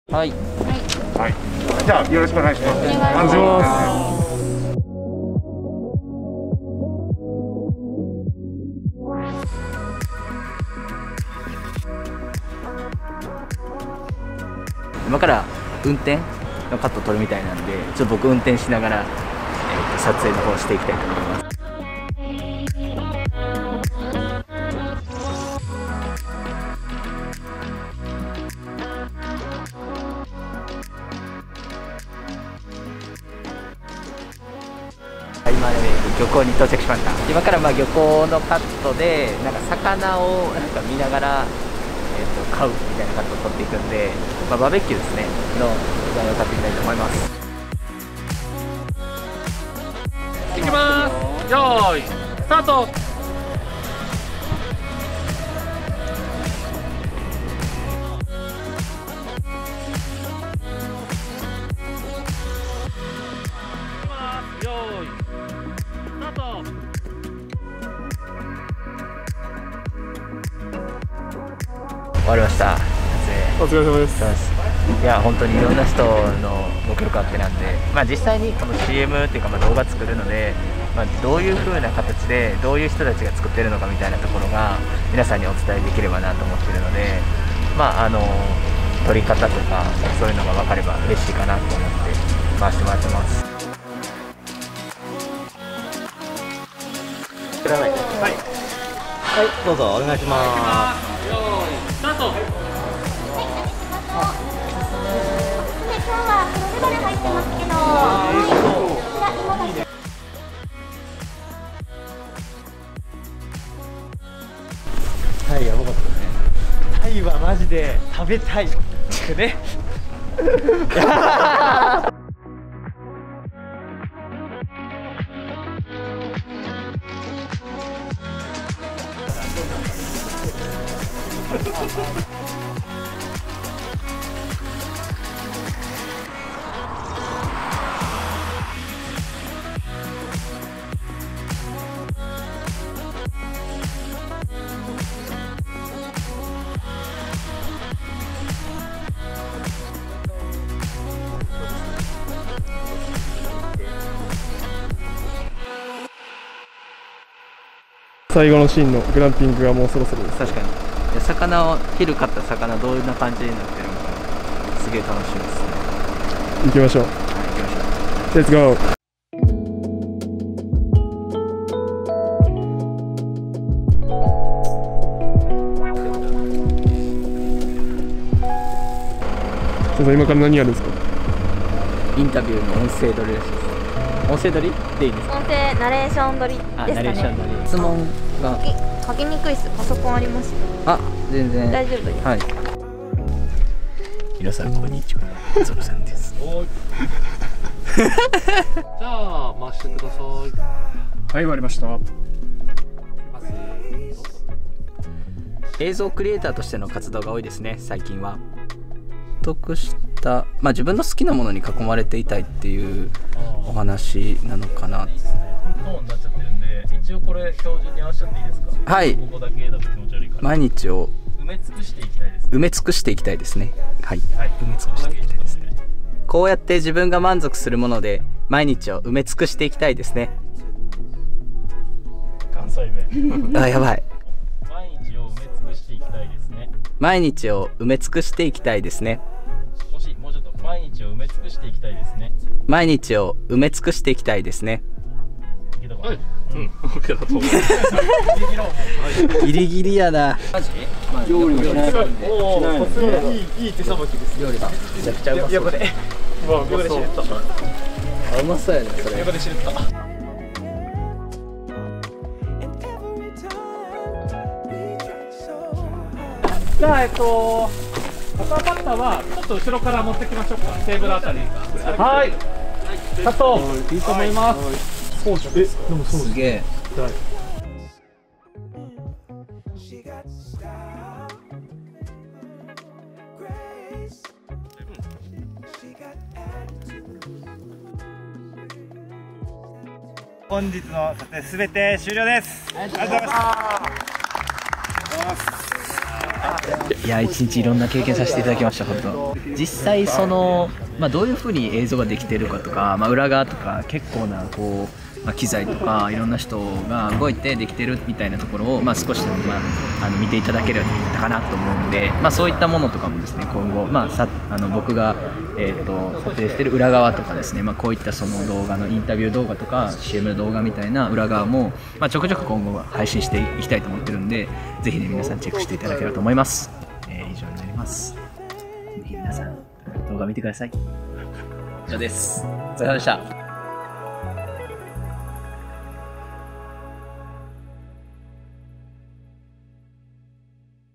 はい。 はい。じゃあよろしくお願いします。安全運転で。 今から運転のカット撮るみたいなんで、ちょっと僕運転しながら、撮影の方していきたいと思います。今ね、漁港に到着しました。今から漁港のカットでなんか魚を見ながら買うみたいなカットを取っていくんで、バーベキューですねの具材を買っていきたいと思います。 いきます。よーいスタート。 終わりました。 お疲れ様です。 いや本当にいろんな人のご協力あってなんで、実際にこの CM っていうか動画作るので、どういう風な形でどういう人たちが作ってるのかみたいなところが皆さんにお伝えできればなと思ってるので、撮り方とかそういうのが分かれば嬉しいかなと思って回してもらってます。 はい、どうぞお願いします。 スタート。 今日は黒レバル入ってますけど、こちら芋がし。 タイやばかったね。タイはマジで食べたいってね。 最後のシーンのグランピングがもうそろそろです。 確かに。魚を昼買った魚どんな感じになってるのかすげえ楽しみですね。 行きましょう。 はい、行きましょう。 レッツゴー。そうそう、今から何やるんですか？ インタビューの音声撮りらしいです。音声撮りでいいですか？ 音声ナレーション撮りですかね。 ナレーション撮り。質問が書きにくいっす。パソコンありますよ。 全然大丈夫です。 はい。皆さんこんにちは。ゾロさんです。 じゃあ回してください。 はい、終わりました。 映像クリエイターとしての活動が多いですね、最近は。得した、自分の好きなものに囲まれていたいっていうお話なのかな。 トーンになっちゃってるんで、一応これ標準に合わせちゃっていいですか？ はい。 ここだけだと気持ち悪いから。 毎日を埋め尽くしていきたいですね。 埋め尽くしていきたいですね。はい。 はい、 埋め尽くしていきたいですね。こうやって自分が満足するもので毎日を埋め尽くしていきたいですね。 関西弁。 やばい。 毎日を埋め尽くしていきたいですね。 毎日を埋め尽くしていきたいですね。 もしもうちょっと毎日を埋め尽くしていきたいですね。 毎日を埋め尽くしていきたいですね。 いけたかな？うん、OK だと思う。 ギリギリやな。マジ？ 料理もしないので。 おお、さすがいい手さばきです。 料理がめちゃくちゃうまそう。 横で知れた。 うまそうやねそれ。 横で知れた。 じゃあ他バッターはちょっと後ろから持ってきましょうか。テーブルあたり。はい。カット。いいと思います。 そうじゃん。でもそうすげえ。 本日の撮影すべて終了です。ありがとうございました。 いや一日いろんな経験させていただきました。本当実際その、どういうふうに映像ができているかとか、裏側とか結構なこう、機材とかいろんな人が動いてできてるみたいなところを、少しでも、見ていただければいいかなと思うので、そういったものとかもですね今後、僕が、撮影してる裏側とかですね、こういったその動画のインタビュー動画とか CM の動画みたいな裏側も、ちょくちょく今後は配信していきたいと思ってるんで、ぜひね皆さんチェックしていただければと思います。以上になります。ぜひ皆さん動画見てください。以上です。お疲れ様でした。